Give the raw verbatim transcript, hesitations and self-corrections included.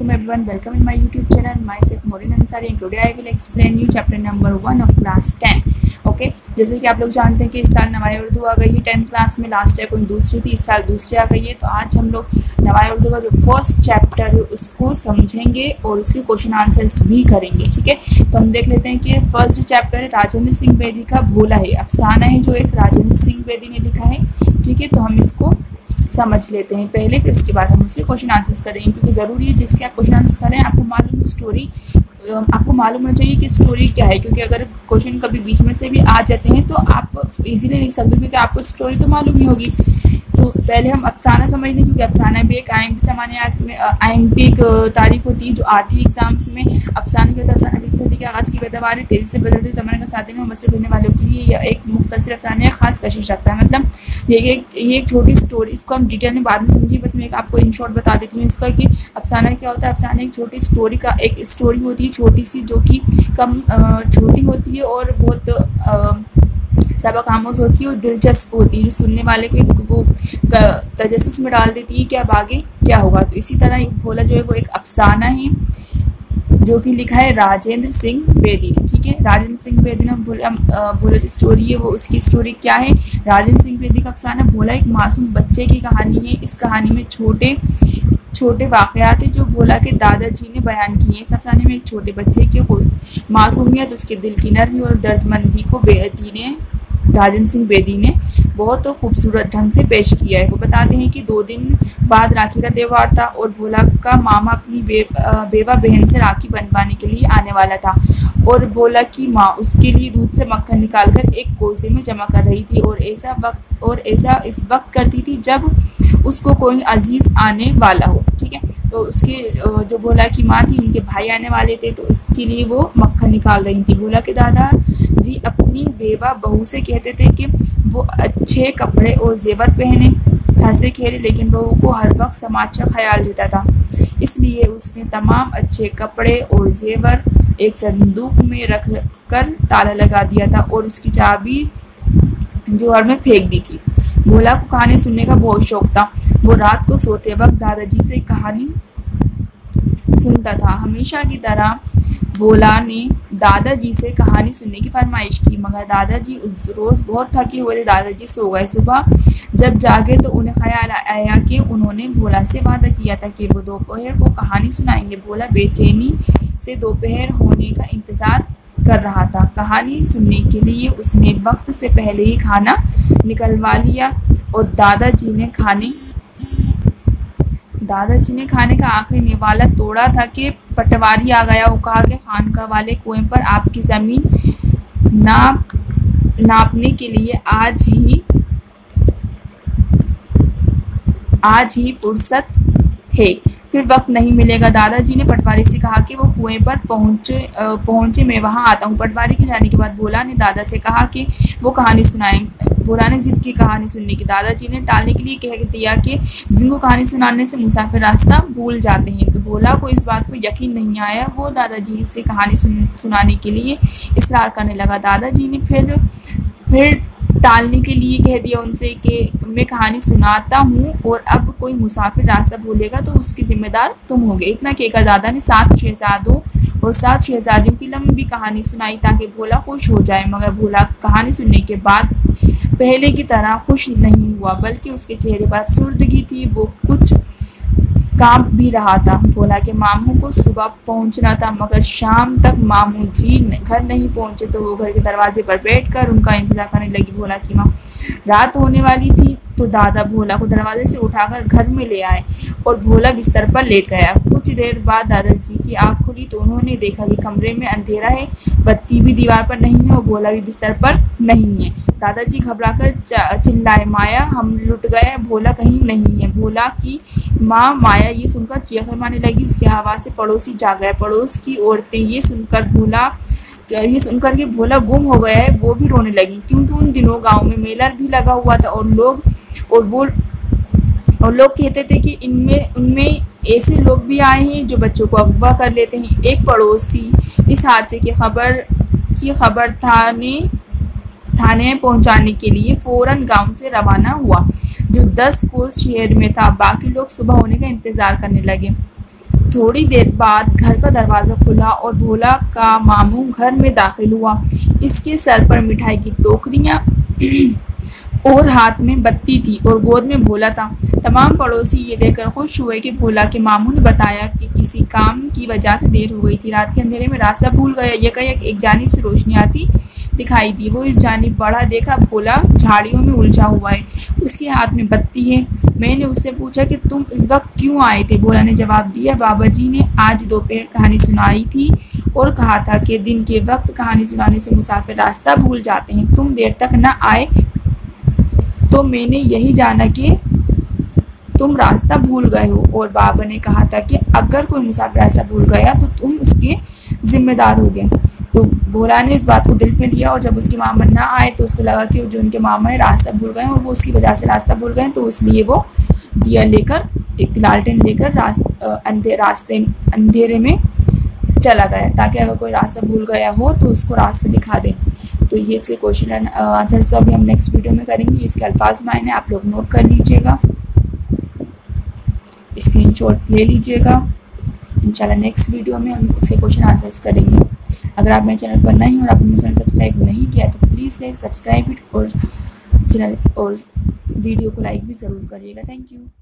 Assalamualaikum everyone, welcome in my YouTube channel. Myself Maureen Ansari and today I will explain you chapter number one of class ten. Okay, जैसे कि आप लोग जानते हैं कि इस साल नवाई उर्दू आ गई है टेंथ क्लास में, लास्ट टाइम कोई दूसरी थी, इस साल दूसरी आ गई है। तो आज हम लोग नवाई उर्दू का जो फर्स्ट चैप्टर है उसको समझेंगे और उसके क्वेश्चन आंसर्स भी करेंगे। ठीक है, तो हम देख लेते हैं कि फर्स्ट चैप्टर है राजेंद्र सिंह बेदी का भोला है, अफसाना है जो एक राजेंद्र सिंह बेदी ने लिखा है। ठीक है, तो हम इसको समझ लेते हैं पहले, फिर उसके बाद हम उसके क्वेश्चन आंसर्स करेंगे, क्योंकि ज़रूरी है जिसके आप क्वेश्चन आंसर करें आपको मालूम स्टोरी आपको मालूम होना चाहिए कि स्टोरी क्या है, क्योंकि अगर क्वेश्चन कभी बीच में से भी आ जाते हैं तो आप इजीली लिख सकते हो, क्योंकि आपको स्टोरी तो मालूम ही होगी। तो पहले हम अफसाना समझ लें, क्योंकि अफसाना भी एक आई एम पी सामान्य में आई एम पी एक तारीख होती है जो आठवीं एग्जाम्स में अफसाना के अफसाना की सदी के आगाज़ की पैदावार है, तेजी से बदलते ज़माने का साथ देने में मसरूफ़ रहने वालों के लिए यह एक मुख्तसर अफसाना या खास कशिश रखता है। मतलब ये एक ये एक छोटी स्टोरी, इसको हम डिटेल में बाद में समझिए, बस मैं एक आपको इन शॉर्ट बता देती हूँ इसका कि अफसाना क्या होता है। अफसाना एक छोटी स्टोरी का एक स्टोरी होती है, छोटी सी, जो कि कम छोटी होती है और बहुत सबक आमोज होती है और दिलचस्प होती है, जो सुनने वाले को एक वो तजस्सुस में डाल देती है कि अब आगे क्या होगा। तो इसी तरह एक भोला जो है वो एक अफसाना है जो कि लिखा है राजेंद्र सिंह बेदी ने। ठीक है, राजेंद्र सिंह बेदी ने भोला भोला जो स्टोरी है वो उसकी स्टोरी क्या है। राजेंद्र सिंह बेदी का अफसाना भोला एक मासूम बच्चे की कहानी है। इस कहानी में छोटे छोटे वाक़यात है जो भोला के दादाजी ने बयान किए हैं। इस अफसाने में एक छोटे बच्चे की मासूमियत, उसके दिल की नरमी और दर्दमंदी को बेदी ने राजेंद्र सिंह बेदी ने बहुत तो खूबसूरत ढंग से पेश किया है। वो बताते हैं कि दो दिन बाद राखी का त्यौहार था और भोला का मामा अपनी बे, बेवा बहन से राखी बंधवाने के लिए आने वाला था, और भोला की माँ उसके लिए दूध से मक्खन निकालकर एक कोसे में जमा कर रही थी, और ऐसा वक्त और ऐसा इस वक्त करती थी जब उसको कोई अजीज आने वाला हो। ठीक है, तो उसके जो भोला की माँ थी उनके भाई आने वाले थे, तो इसके लिए वो मक्खन निकाल रही थी। भोला के दादा जी अपनी बेवा बहू से कहते थे कि वो अच्छे कपड़े और जेवर पहने, हंसे खेले, लेकिन बहू को हर वक्त समाज का ख्याल रहता था, इसलिए उसने तमाम अच्छे कपड़े और जेवर एक संदूक में रख कर ताला लगा दिया था और उसकी चाबी जोहर में फेंक दी थी। भोला को कहानी सुनने का बहुत शौक था। वो रात को सोते वक्त दादाजी से कहानी सुनता था। हमेशा की तरह भोला ने दादाजी से कहानी सुनने की फरमाइश की, मगर दादाजी उस रोज़ बहुत थके हुए थे। दादाजी सो गए। सुबह जब जागे तो उन्हें ख्याल आया कि उन्होंने भोला से वादा किया था कि वो दोपहर को कहानी सुनाएंगे। भोला बेचैनी से दोपहर होने का इंतज़ार कर रहा था। कहानी सुनने के लिए उसने वक्त से पहले ही खाना निकलवा लिया और दादाजी ने खाने दादाजी ने खाने का आखिरी निवाला तोड़ा था कि पटवारी आ गया। वो कहा कि खानका वाले कुएं पर आपकी ज़मीन नाप नापने के लिए आज ही आज ही फुर्सत है, फिर वक्त नहीं मिलेगा। दादाजी ने पटवारी से कहा कि वो कुएं पर पहुंचे पहुंचे मैं वहां आता हूं। पटवारी के जाने के बाद भोला ने दादा से कहा कि वो कहानी सुनाएं। भोला ने जिद की कहानी सुनने की। दादाजी ने टालने के लिए कह दिया कि जिनको कहानी सुनाने से मुसाफिर रास्ता भूल जाते हैं। तो भोला को इस बात पर यकीन नहीं आया। वो दादाजी से कहानी सुन, सुनाने के लिए इसरार करने लगा। दादाजी ने फिर फिर टालने के लिए कह दिया उनसे कि मैं कहानी सुनाता हूँ और अब कोई मुसाफिर रास्ता भूलेगा तो उसकी जिम्मेदार तुम होगे। इतना कहकर दादा ने सात शहजादों और सात शहजादियों की लंबी कहानी सुनाई ताकि भोला खुश हो जाए, मगर भोला कहानी सुनने के बाद पहले की तरह खुश नहीं हुआ, बल्कि उसके चेहरे पर अफसुर्दगी थी। वो कुछ काम भी रहा था। भोला के मामू को सुबह पहुंचना था, मगर शाम तक मामू जी घर नहीं पहुंचे, तो वो घर के दरवाजे पर बैठकर उनका इंतजार करने लगी। भोला की माँ रात होने वाली थी तो दादा भोला को दरवाजे से उठाकर घर में ले आए और भोला बिस्तर पर लेट गया। कुछ देर बाद दादाजी की आँख खुली तो उन्होंने देखा कि कमरे में अंधेरा है, बत्ती भी दीवार पर नहीं है और भोला भी बिस्तर पर नहीं है। दादाजी घबराकर चिल्लाए, माया हम लुट गए, भोला कहीं नहीं है। भोला की माँ माया ये सुनकर चीखें मारने लगी। उसकी आवाज़ से पड़ोसी जाग गए। पड़ोस की औरतें ये सुनकर भोला ये सुनकर कि भोला गुम हो गया है वो भी रोने लगी, क्योंकि उन दिनों गांव में मेला भी लगा हुआ था और लोग और वो और लोग कहते थे कि इनमें उनमें ऐसे लोग भी आए हैं जो बच्चों को अगवा कर लेते हैं। एक पड़ोसी इस हादसे की खबर की खबर थाने थाने पहुंचाने के लिए फौरन गांव से रवाना हुआ, जो दस कोस शहर में था। बाकी लोग सुबह होने का इंतजार करने लगे। थोड़ी देर बाद घर का दरवाज़ा खुला और भोला का मामू घर में दाखिल हुआ। इसके सर पर मिठाई की टोकरियाँ और हाथ में बत्ती थी और गोद में भोला था। तमाम पड़ोसी ये देखकर खुश हुए कि भोला के मामू ने बताया कि किसी काम की वजह से देर हो गई थी। रात के अंधेरे में रास्ता भूल गया। यकायक एक जानिब से रोशनी आती दिखाई दी। वो इस जानिब बढ़ा, देखा भोला झाड़ियों में उलझा हुआ है, उसके हाथ में बत्ती है। मैंने उससे पूछा कि तुम इस वक्त क्यों आए थे? भोला ने जवाब दिया, बाबा जी ने आज दोपहर कहानी सुनाई थी और कहा था कि दिन के वक्त कहानी सुनाने से मुसाफिर रास्ता भूल जाते हैं। तुम देर तक न आए तो मैंने यही जाना कि तुम रास्ता भूल गए हो, और बाबा ने कहा था कि अगर कोई मुसाफिर रास्ता भूल गया तो तुम उसके जिम्मेदार होगे। तो भोला ने इस बात को दिल पे लिया और जब उसके मामा ना आए तो उसको लगा कि जो उनके मामा है रास्ता भूल गए और वो उसकी वजह से रास्ता भूल गए, तो इसलिए वो दिया लेकर, एक लालटेन लेकर रास्ते अंधे रास्ते अंधेरे में चला गया ताकि अगर कोई रास्ता भूल गया हो तो उसको रास्ता दिखा दे। तो ये इसके क्वेश्चन एंड आंसर सब भी हम नेक्स्ट वीडियो में करेंगे। इसके अल्फाज मायने आप लोग नोट कर लीजिएगा, स्क्रीनशॉट ले लीजिएगा। इंशाल्लाह नेक्स्ट वीडियो में हम इसके क्वेश्चन आंसर्स करेंगे। अगर आप मेरे चैनल पर नहीं और आपने मेरे चैनल सब्सक्राइब नहीं किया तो प्लीज़ गाइस सब्सक्राइब इट और चैनल और वीडियो को लाइक भी ज़रूर करिएगा। Thank you.